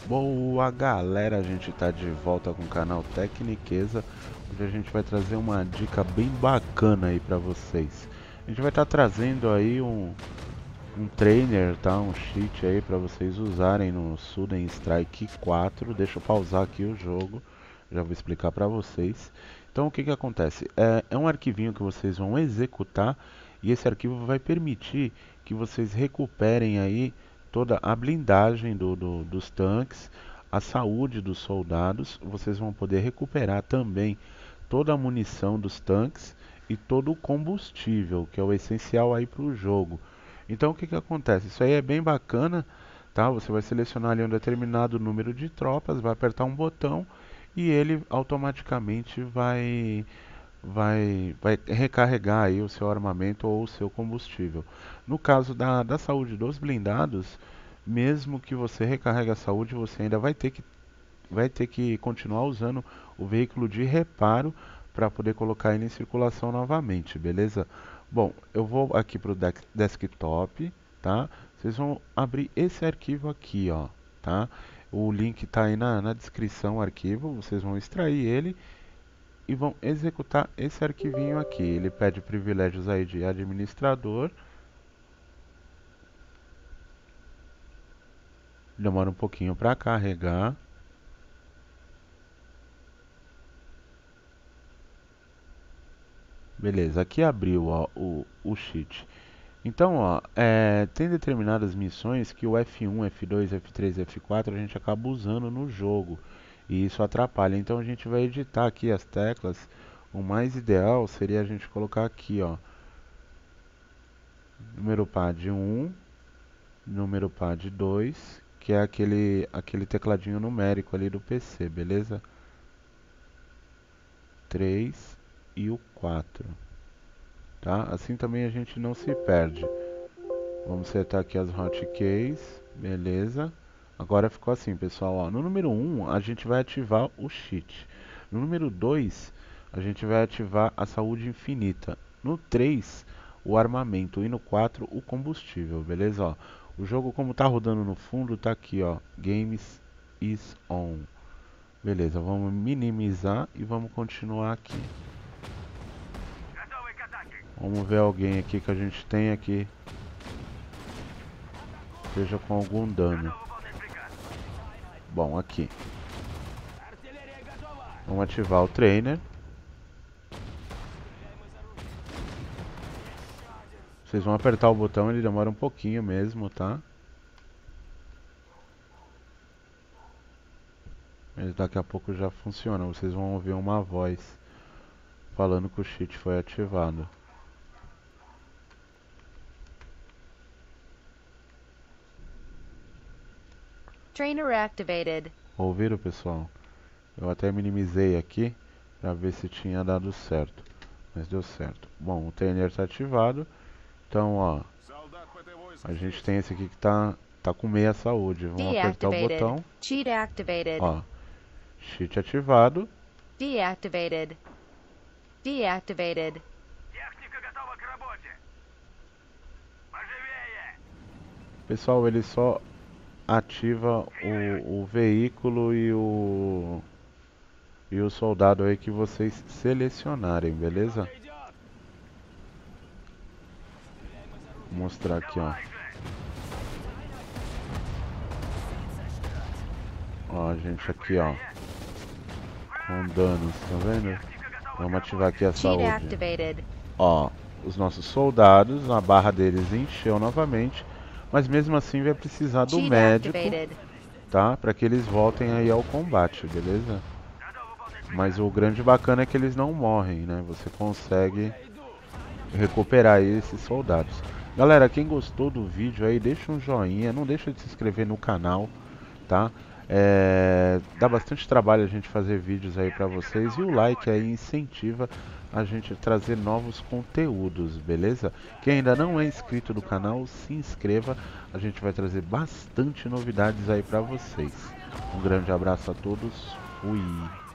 Boa galera, a gente tá de volta com o canal Tecniqueza, onde a gente vai trazer uma dica bem bacana aí pra vocês. A gente vai estar trazendo aí um trainer, tá? Um cheat aí pra vocês usarem no Sudden Strike 4. Deixa eu pausar aqui o jogo, já vou explicar pra vocês. Então o que que acontece? É um arquivinho que vocês vão executar e esse arquivo vai permitir que vocês recuperem aí toda a blindagem dos tanques, a saúde dos soldados. Vocês vão poder recuperar também toda a munição dos tanques e todo o combustível, que é o essencial aí para o jogo. Então o que que acontece? Isso aí é bem bacana, tá? Você vai selecionar ali um determinado número de tropas, vai apertar um botão e ele automaticamente vai recarregar aí o seu armamento ou o seu combustível. No caso da saúde dos blindados, mesmo que você recarregue a saúde, você ainda vai ter que continuar usando o veículo de reparo para poder colocar ele em circulação novamente, beleza? Bom, eu vou aqui para o desktop, tá? Vocês vão abrir esse arquivo aqui, ó, tá? O link está aí na descrição, o arquivo, vocês vão extrair ele e vão executar esse arquivinho aqui. Ele pede privilégios aí de administrador. Demora um pouquinho para carregar. Beleza, aqui abriu ó, o cheat. Então, ó, tem determinadas missões que o F1, F2, F3, F4 a gente acaba usando no jogo e isso atrapalha. Então a gente vai editar aqui as teclas. O mais ideal seria a gente colocar aqui, ó, número pad 1, número pad 2, que é aquele tecladinho numérico ali do PC, beleza? 3 e o 4, tá? Assim também a gente não se perde. Vamos setar aqui as hotkeys, beleza? Agora ficou assim, pessoal, ó. No número 1 a gente vai ativar o cheat. No número 2 a gente vai ativar a saúde infinita. No 3 o armamento e no 4 o combustível, beleza? Ó, o jogo como tá rodando no fundo tá aqui, ó, Games is on. Beleza, vamos minimizar e vamos continuar aqui. Vamos ver alguém aqui que a gente tem aqui seja com algum dano. Bom, aqui. Vamos ativar o trainer. Vocês vão apertar o botão, ele demora um pouquinho mesmo, tá? Mas daqui a pouco já funciona. Vocês vão ouvir uma voz falando que o cheat foi ativado. Trainer activated. Ouviram, pessoal? Eu até minimizei aqui para ver se tinha dado certo. Mas deu certo. Bom, o trainer está ativado. Então, ó, a gente tem esse aqui que tá com meia saúde. Vamos apertar o botão. Cheat activated. Ó, cheat ativado. Deactivated. Deactivated. Pessoal, ele só ativa o veículo e o soldado aí que vocês selecionarem, beleza? Vou mostrar aqui, ó. Ó, a gente aqui, ó, com danos, tá vendo? Vamos ativar aqui a saúde. Ó, os nossos soldados, a barra deles encheu novamente, mas mesmo assim vai precisar do médico, tá? Para que eles voltem aí ao combate, beleza? Mas o grande bacana é que eles não morrem, né? Você consegue recuperar aí esses soldados. Galera, quem gostou do vídeo aí, deixa um joinha, não deixa de se inscrever no canal, tá? Dá bastante trabalho a gente fazer vídeos aí pra vocês e o like aí incentiva a gente a trazer novos conteúdos, beleza? Quem ainda não é inscrito no canal, se inscreva, a gente vai trazer bastante novidades aí pra vocês. Um grande abraço a todos, fui!